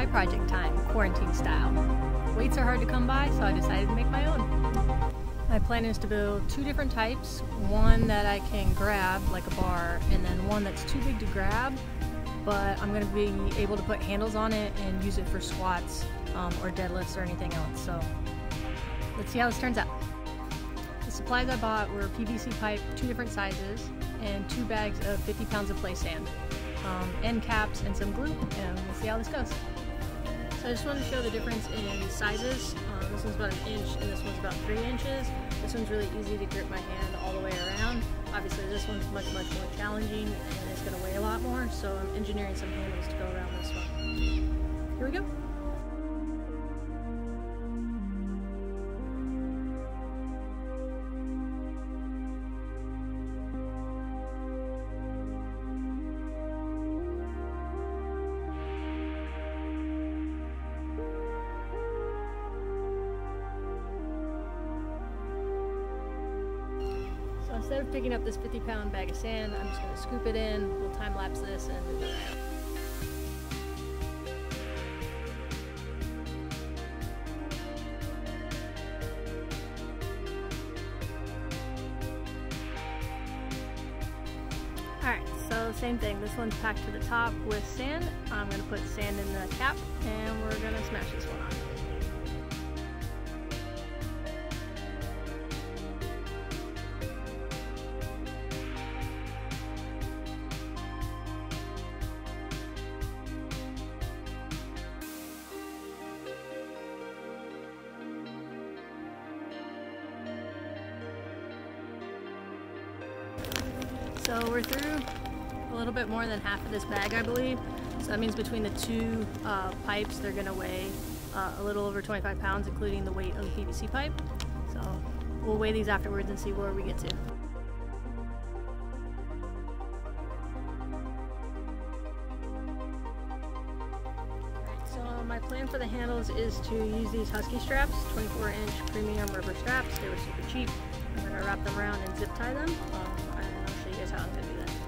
project time, quarantine style. Weights are hard to come by, so I decided to make my own. My plan is to build two different types, one that I can grab like a bar, and then one that's too big to grab, but I'm going to be able to put handles on it and use it for squats or deadlifts or anything else. So let's see how this turns out. The supplies I bought were PVC pipe, two different sizes, and 2 bags of 50 pounds of play sand, end caps, and some glue, and we'll see how this goes. So I just wanted to show the difference in sizes. This one's about 1 inch and this one's about 3 inches. This one's really easy to grip my hand all the way around. Obviously this one's much more challenging and it's going to weigh a lot more, so I'm engineering some handles to go around this one. Here we go. So instead of picking up this 50-pound bag of sand, I'm just going to scoop it in, we'll time lapse this and move it around. Alright, so same thing, this one's packed to the top with sand. I'm going to put sand in the cap and we're going to smash this one on. So we're through a little bit more than half of this bag, I believe. So that means between the two pipes, they're going to weigh a little over 25 pounds, including the weight of the PVC pipe. So we'll weigh these afterwards and see where we get to. So my plan for the handles is to use these Husky straps, 24-inch premium rubber straps. They were super cheap. I'm going to wrap them around and zip tie them. And I'll show you guys how I'm going to do that.